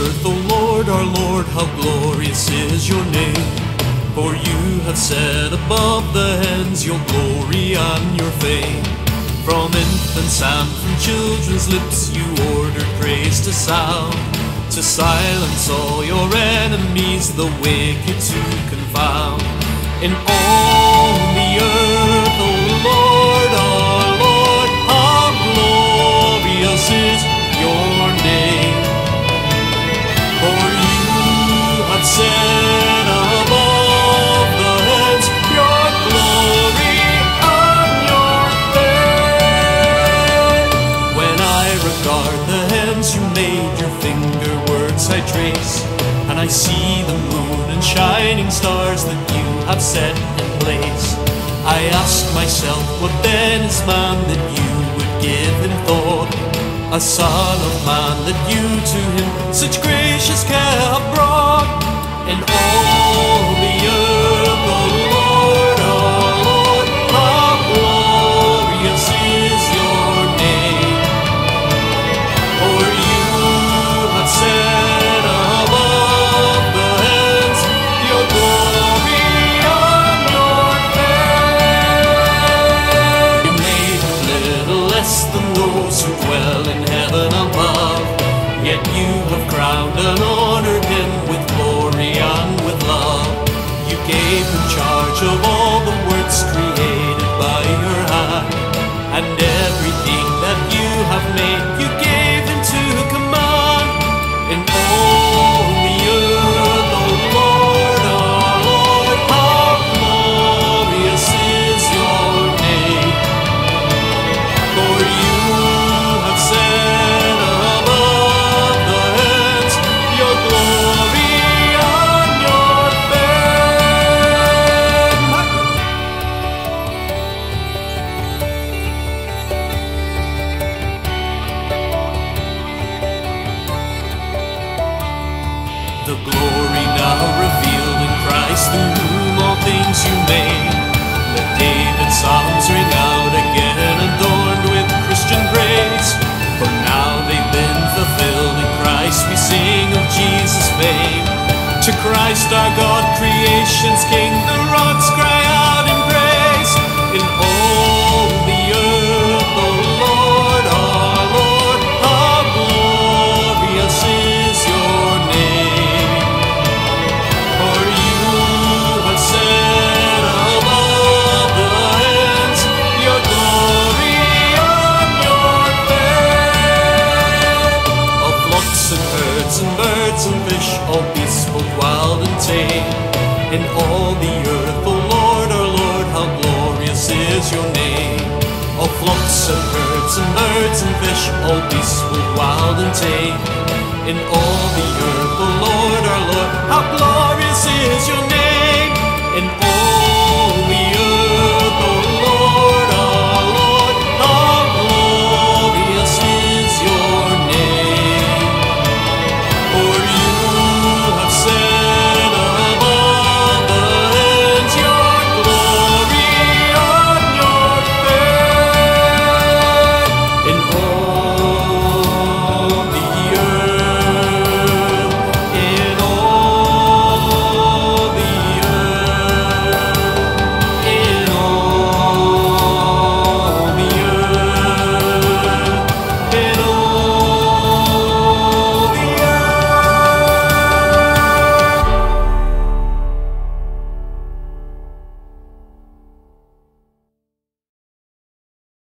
earth, O Lord, our Lord, how glorious is your name. For you have set above the heavens your glory and your fame. From infants and from children's lips you ordered praise to sound, to silence all your enemies, the wicked to confound. In all the earth, O Lord, our Lord, how glorious is your name. For you have set above the heavens your glory and your fame. When I regard the heavens you made, your finger works I trace, and I see the moon and shining stars that you have set in place. I ask myself, what then is man that you would give him thought? A son of man that you to him such gracious care have brought. In all the earth, O Lord, our Lord, how glorious is your name. For you have set above the heavens your glory and your fame. You made him little less than those who dwell in heaven above, yet you have crowned and honored him with glory and with love. You gave him charge of all the works created by your hand, and everything that you have made you gave him to command. In all the earth, O Lord, our Lord, how glorious is your name. For you have set above the heavens your glory and your fame. The glory now revealed in Christ, through whom all things you made. Let David's psalms ring out again, adorned with Christian praise. For now they've been fulfilled in Christ, we sing of Jesus' fame. To Christ our God, creation's King, the rocks cry out in praise. In all the earth, O Lord, our Lord, how glorious is your name. For you have set above the heavens your glory and your fame. Of flocks and herds and birds and fish, all beasts both wild and tame. In all the earth, O Lord, our Lord, how glorious is your name. All flocks and herds and birds and fish, all beasts both wild and tame. In all the earth, O Lord, our Lord, how glorious is your name. In